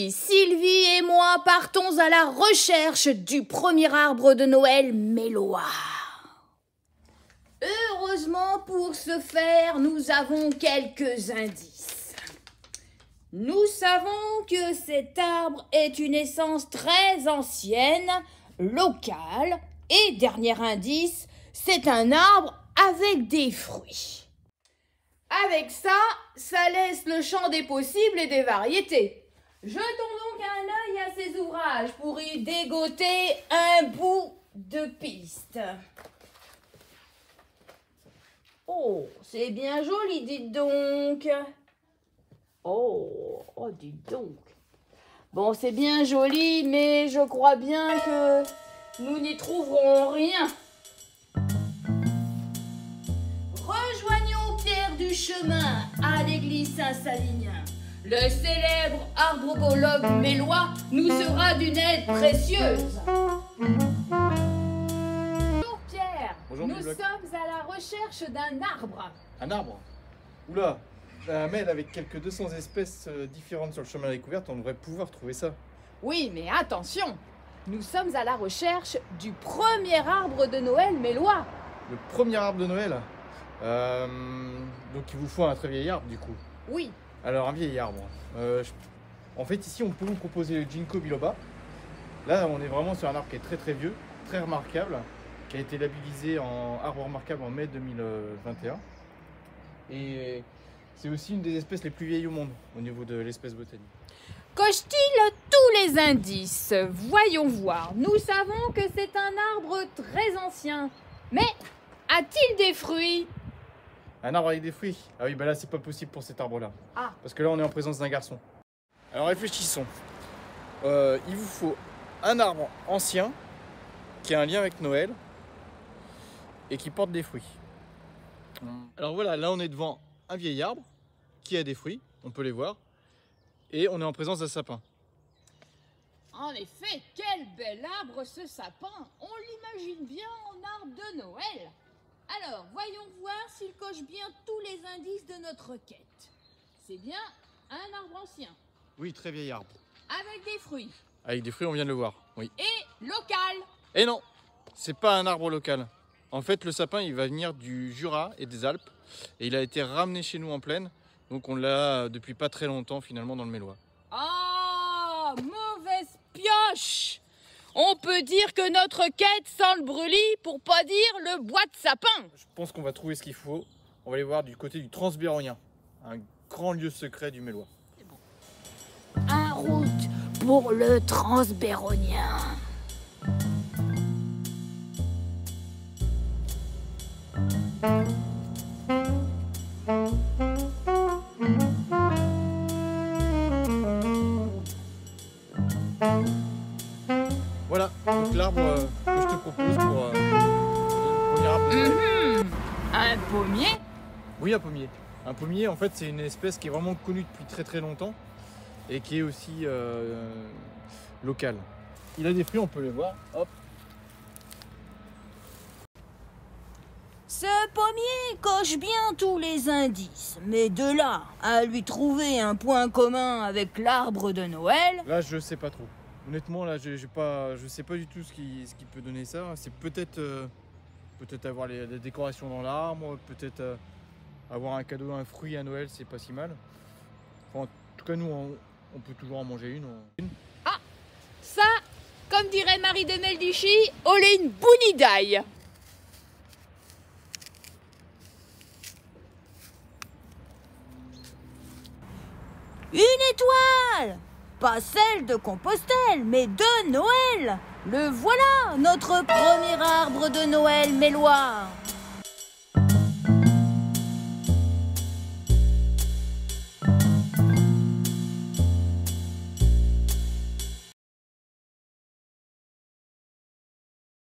Aujourd'hui, Sylvie et moi partons à la recherche du premier arbre de Noël mélois. Heureusement, pour ce faire, nous avons quelques indices. Nous savons que cet arbre est une essence très ancienne, locale, et dernier indice, c'est un arbre avec des fruits. Avec ça, ça laisse le champ des possibles et des variétés. Jetons donc un œil à ces ouvrages pour y dégoter un bout de piste. Oh, c'est bien joli, dites donc. Oh, dites donc. Bon, c'est bien joli, mais je crois bien que nous n'y trouverons rien. Rejoignons Pierre du Chemin à l'église Saint-Savinien. Le célèbre arbropologue mélois nous sera d'une aide précieuse. Bonjour Pierre. Bonjour, nous sommes à la recherche d'un arbre. Un arbre? Oula, un mail avec quelques 200 espèces différentes sur le chemin de la découverte, on devrait pouvoir trouver ça. Oui, mais attention, nous sommes à la recherche du premier arbre de Noël mélois. Le premier arbre de Noël? Donc il vous faut un très vieil arbre du coup. Oui. Alors un vieil arbre. En fait ici on peut vous proposer le Ginkgo biloba. Là on est vraiment sur un arbre qui est très très vieux, très remarquable, qui a été labellisé en arbre remarquable en mai 2021. Et c'est aussi une des espèces les plus vieilles au monde au niveau de l'espèce botanique. Coche-t-il tous les indices? Voyons voir. Nous savons que c'est un arbre très ancien. Mais a-t-il des fruits? Un arbre avec des fruits? Ah oui, bah là c'est pas possible pour cet arbre là. Ah. Parce que là on est en présence d'un garçon. Alors réfléchissons. Il vous faut un arbre ancien qui a un lien avec Noël et qui porte des fruits. Alors voilà, là on est devant un vieil arbre qui a des fruits, on peut les voir, et on est en présence d'un sapin. En effet, quel bel arbre ce sapin! On l'imagine bien en arbre de Noël. Alors, voyons voir s'il coche bien tous les indices de notre quête. C'est bien un arbre ancien. Oui, très vieil arbre. Avec des fruits. Avec des fruits, on vient de le voir, oui. Et local. Et non, c'est pas un arbre local. En fait, le sapin, il va venir du Jura et des Alpes, et il a été ramené chez nous en plaine, donc on l'a depuis pas très longtemps finalement dans le Mélois. Ah, mauvaise pioche! On peut dire que notre quête sent le brûlis, pour pas dire le bois de sapin. Je pense qu'on va trouver ce qu'il faut. On va aller voir du côté du Transbéronien, un grand lieu secret du Mélois. En route pour le Transbéronien. Voilà, donc l'arbre que je te propose pour le premier arbre de Noël. Un pommier? Oui, un pommier. Un pommier, en fait, c'est une espèce qui est vraiment connue depuis très très longtemps et qui est aussi locale. Il a des fruits, on peut les voir. Hop. Ce pommier coche bien tous les indices, mais de là à lui trouver un point commun avec l'arbre de Noël... Là, je sais pas trop. Honnêtement, là, je sais pas du tout ce qui peut donner ça. C'est peut-être avoir les décorations dans l'arbre, peut-être avoir un cadeau, un fruit à Noël, c'est pas si mal. Enfin, en tout cas, nous, on peut toujours en manger une. Ah, ça, comme dirait Marie de Meldichy, olé une bounidaille. Une étoile! Pas celle de Compostelle, mais de Noël! Le voilà, notre premier arbre de Noël mélois!